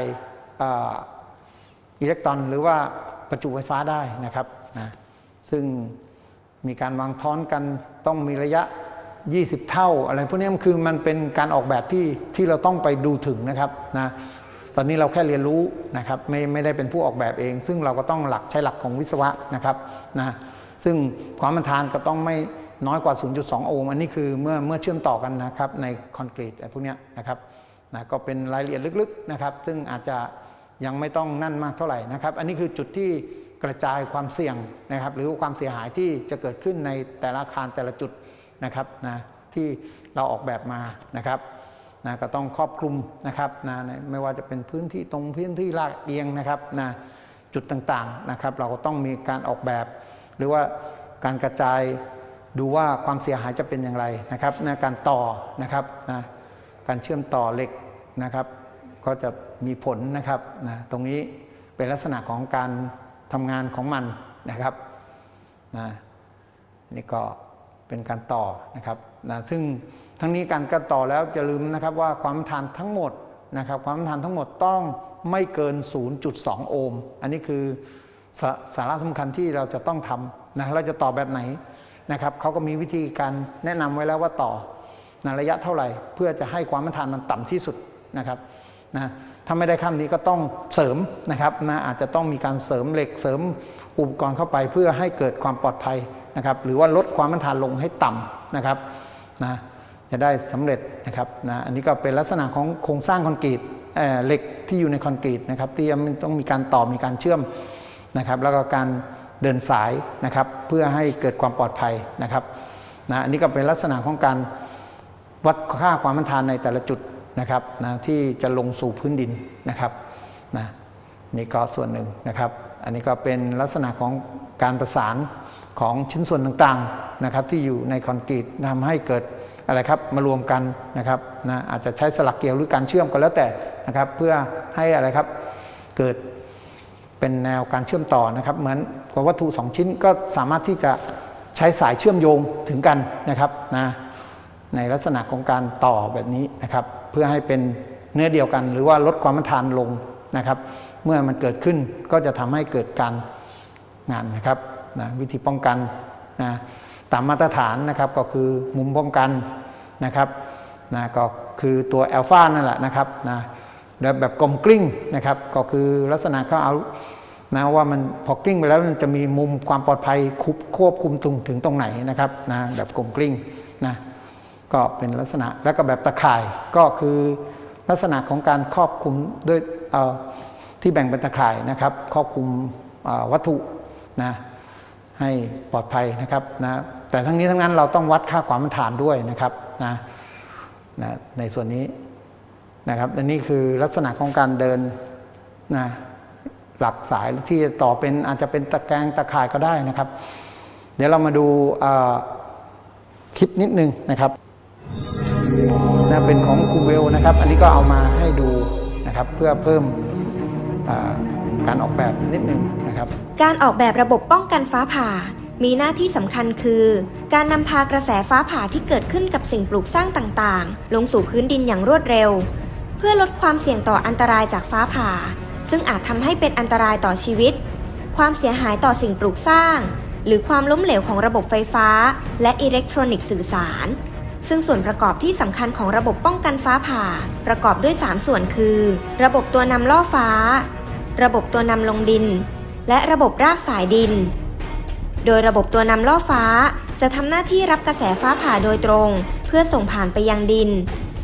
อิเล็กตรอนหรือว่าประจุไฟฟ้าได้นะครับนะซึ่งมีการวางท้อนกันต้องมีระยะ20เท่าอะไรพวกนี้มันเป็นการออกแบบที่เราต้องไปดูถึงนะครับนะตอนนี้เราแค่เรียนรู้นะครับไม่ได้เป็นผู้ออกแบบเองซึ่งเราก็ต้องใช้หลักของวิศวะนะครับนะซึ่งความต้านทานก็ต้องไม่น้อยกว่า 0.2 โอห์มอันนี้คือเมื่อเชื่อมต่อกันนะครับในคอนกรีตพวกนี้นะครับนะก็เป็นรายละเอียดลึกๆนะครับซึ่งอาจจะยังไม่ต้องนั่นมากเท่าไหร่นะครับอันนี้คือจุดที่กระจายความเสี่ยงนะครับหรือความเสียหายที่จะเกิดขึ้นในแต่ละอาคารแต่ละจุดนะครับนะที่เราออกแบบมานะครับนะก็ต้องครอบคลุมนะครับนะไม่ว่าจะเป็นพื้นที่ลาดเอียงนะครับนะจุดต่างๆนะครับเราก็ต้องมีการออกแบบหรือว่าการกระจายดูว่าความเสียหายจะเป็นอย่างไรนะครับนะการต่อนะครับนะการเชื่อมต่อเหล็กนะครับก็จะมีผลนะครับนะตรงนี้เป็นลักษณะของการทำงานของมันนะครับนะนี่ก็เป็นการต่อนะครับนะซึ่งทั้งนี้การต่อแล้วจะลืมนะครับว่าความต้านทานทั้งหมดนะครับความต้านทานทั้งหมดต้องไม่เกิน 0.2 โอห์มอันนี้คือสาระสำคัญที่เราจะต้องทำนะเราจะต่อแบบไหนนะครับเขาก็มีวิธีการแนะนำไว้แล้วว่าต่อในระยะเท่าไหร่เพื่อจะให้ความต้านทานมันต่ำที่สุดนะครับนะถ้าไม่ได้ขั้นนี้ก็ต้องเสริมนะครับนะอาจจะต้องมีการเสริมเหล็กเสริมอุปกรณ์เข้าไปเพื่อให้เกิดความปลอดภัยนะครับหรือว่าลดความต้านทานลงให้ต่ำนะครับนะจะได้สำเร็จนะครับนะอันนี้ก็เป็นลักษณะของโครงสร้างคอนกรีตเหล็กที่อยู่ในคอนกรีตนะครับที่ต้องมีการต่อมีการเชื่อมนะครับแล้วก็การเดินสายนะครับเพื่อให้เกิดความปลอดภัยนะครับนะอันนี้ก็เป็นลักษณะของการวัดค่าความต้านทานในแต่ละจุดนะครับนะที่จะลงสู่พื้นดินนะครับนะนี่ก็ส่วนหนึ่งนะครับอันนี้ก็เป็นลักษณะของการประสานของชิ้นส่วนต่างๆนะครับที่อยู่ในคอนกรีตทำให้เกิดอะไรครับมารวมกันนะครับนะอาจจะใช้สลักเกลียวหรือการเชื่อมก็แล้วแต่นะครับเพื่อให้อะไรครับเกิดเป็นแนวการเชื่อมต่อนะครับเหมือนกับวัตถุ2ชิ้นก็สามารถที่จะใช้สายเชื่อมโยงถึงกันนะครับนะในลักษณะของการต่อแบบนี้นะครับเพื่อให้เป็นเนื้อเดียวกันหรือว่าลดความต้านทานลงนะครับเมื่อมันเกิดขึ้นก็จะทำให้เกิดการงานนะครับนะวิธีป้องกันนะตามมาตรฐานนะครับก็คือมุมป้องกันนะครับนะก็คือตัวอัลฟานั่นแหละนะครับนะแบบกลมกลิ้งนะครับก็คือลักษณะเขาเอานะว่ามันพอกลิ้งไปแล้วมันจะมีมุมความปลอดภัยควบคุมถึงตรงไหนนะครับนะแบบกลมกลิ้งนะก็เป็นลักษณะแล้วก็แบบตะข่ายก็คือลักษณะของการครอบคลุมด้วยที่แบ่งเป็นตะข่ายนะครับครอบคลุมวัตถุนะให้ปลอดภัยนะครับนะแต่ทั้งนี้ทั้งนั้นเราต้องวัดค่าความต้านทานด้วยนะครับนะในส่วนนี้นะครับอันนี้คือลักษณะของการเดินนะหลักสายที่ต่อเป็นอาจจะเป็นตะแกรงตะข่ายก็ได้นะครับเดี๋ยวเรามาดูคลิปนิดนึงนะครับนะเป็นของคูเวลนะครับอันนี้ก็เอามาให้ดูนะครับเพื่อเพิ่มการออกแบบนิดนึงนะครับการออกแบบระบบป้องกันฟ้าผ่ามีหน้าที่สำคัญคือการนำพากระแสฟ้าผ่าที่เกิดขึ้นกับสิ่งปลูกสร้างต่างๆลงสู่พื้นดินอย่างรวดเร็วเพื่อลดความเสี่ยงต่ออันตรายจากฟ้าผ่าซึ่งอาจทำให้เป็นอันตรายต่อชีวิตความเสียหายต่อสิ่งปลูกสร้างหรือความล้มเหลวของระบบไฟฟ้าและอิเล็กทรอนิกส์สื่อสารซึ่งส่วนประกอบที่สำคัญของระบบป้องกันฟ้าผ่าประกอบด้วย3ส่วนคือระบบตัวนำล่อฟ้าระบบตัวนำลงดินและระบบรากสายดินโดยระบบตัวนำล่อฟ้าจะทำหน้าที่รับกระแสฟ้าผ่าโดยตรงเพื่อส่งผ่านไปยังดิน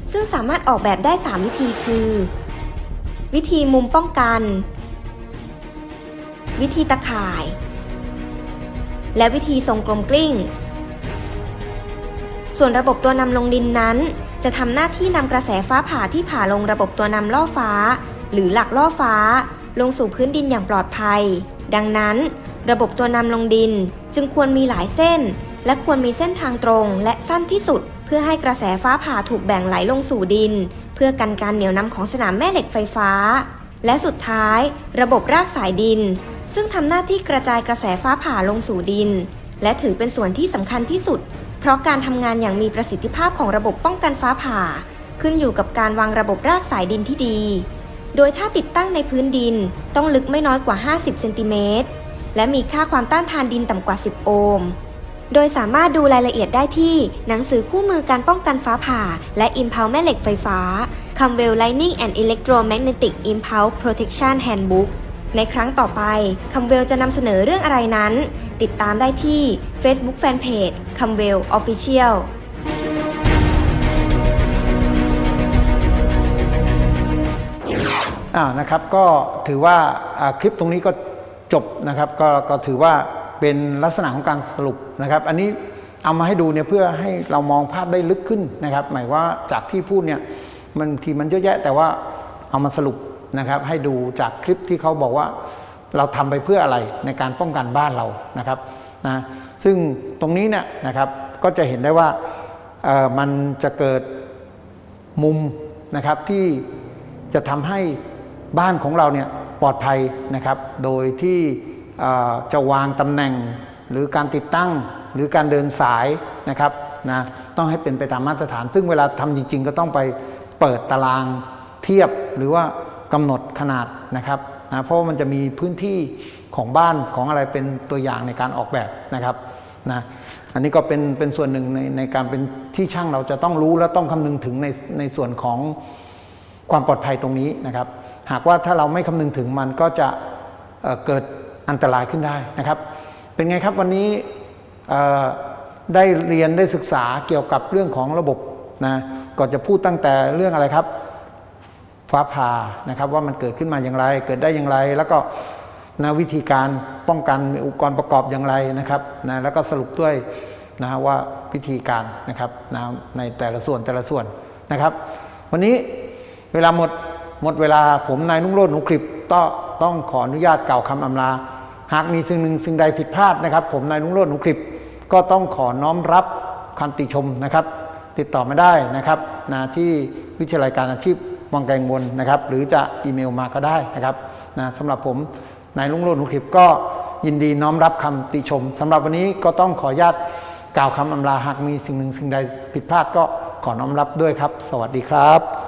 ซึ่งสามารถออกแบบได้3วิธีคือ วิธีมุมป้องกันวิธีตะข่ายและวิธีทรงกลมกลิ้งส่วนระบบตัวนำลงดินนั้นจะทำหน้าที่นำกระแสฟ้าผ่าที่ผ่าลงระบบตัวนำล่อฟ้าหรือหลักล่อฟ้าลงสู่พื้นดินอย่างปลอดภัยดังนั้นระบบตัวนำลงดินจึงควรมีหลายเส้นและควรมีเส้นทางตรงและสั้นที่สุดเพื่อให้กระแสฟ้าผ่าถูกแบ่งไหลลงสู่ดินเพื่อกันการเหนี่ยวนำของสนามแม่เหล็กไฟฟ้าและสุดท้ายระบบรากสายดินซึ่งทำหน้าที่กระจายกระแสฟ้าผ่าลงสู่ดินและถือเป็นส่วนที่สำคัญที่สุดเพราะการทำงานอย่างมีประสิทธิภาพของระบบป้องกันฟ้าผ่าขึ้นอยู่กับการวางระบบรากสายดินที่ดีโดยถ้าติดตั้งในพื้นดินต้องลึกไม่น้อยกว่า50เซนติเมตรและมีค่าความต้านทานดินต่ำกว่า10โอห์มโดยสามารถดูรายละเอียดได้ที่หนังสือคู่มือการป้องกันฟ้าผ่าและ Impulse แม่เหล็กไฟฟ้า Cromwell Lightning and Electromagnetic Impulse Protection Handbook ในครั้งต่อไป Cromwell จะนำเสนอเรื่องอะไรนั้นติดตามได้ที่ Facebook Fanpage Cromwell Official นะครับก็ถือว่าคลิปตรงนี้ก็จบนะครับก็ถือว่าเป็นลักษณะของการสรุปนะครับอันนี้เอามาให้ดูเนี่ยเพื่อให้เรามองภาพได้ลึกขึ้นนะครับหมายว่าจากที่พูดเนี่ยมันเยอะแยะแต่ว่าเอามาสรุปนะครับให้ดูจากคลิปที่เขาบอกว่าเราทำไปเพื่ออะไรในการป้องกันบ้านเรานะครับนะซึ่งตรงนี้เนี่ยนะครับก็จะเห็นได้ว่ามันจะเกิดมุมนะครับที่จะทำให้บ้านของเราเนี่ยปลอดภัยนะครับโดยที่จะวางตำแหน่งหรือการติดตั้งหรือการเดินสายนะครับนะต้องให้เป็นไปตามมาตรฐานซึ่งเวลาทำจริงๆก็ต้องไปเปิดตารางเทียบหรือว่ากำหนดขนาดนะครับนะเพราะว่ามันจะมีพื้นที่ของบ้านของอะไรเป็นตัวอย่างในการออกแบบนะครับนะอันนี้ก็เป็นส่วนหนึ่งในการเป็นที่ช่างเราจะต้องรู้และต้องคำนึงถึงในส่วนของความปลอดภัยตรงนี้นะครับหากว่าถ้าเราไม่คำนึงถึงมันก็จะเกิดอันตรายขึ้นได้นะครับเป็นไงครับวันนี้ได้เรียนได้ศึกษาเกี่ยวกับเรื่องของระบบนะก็จะพูดตั้งแต่เรื่องอะไรครับฟ้าผ่านะครับว่ามันเกิดขึ้นมาอย่างไรเกิดได้อย่างไรแล้วก็นะวิธีการป้องกันอุปกรณ์ประกอบอย่างไรนะครับนะแล้วก็สรุปด้วยนะว่าวิธีการนะครับนะในแต่ละส่วนนะครับวันนี้เวลาหมดเวลาผมนายรุ่งโรจน์หนูคลิปต้องขออนุญาตกล่าวคำอำลาหากมีสิ่งหนึ่งสิ่งใดผิดพลาดนะครับผมนายรุ่งโรจน์หนูคลิปก็ต้องขอน้อมรับคำติชมนะครับติดต่อมาได้นะครับนะที่วิทยาลัยการอาชีพวังไกลกังวลนะครับหรือจะอีเมลมาก็ได้นะครับนะสำหรับผมนายรุ่งโรจน์หนูคลิปก็ยินดีน้อมรับคำติชมสำหรับวันนี้ก็ต้องขออนุญาตกล่าวคำอำลาหากมีสิ่งหนึ่งสิ่งใดผิดพลาดก็ขอน้อมรับด้วยครับสวัสดีครับ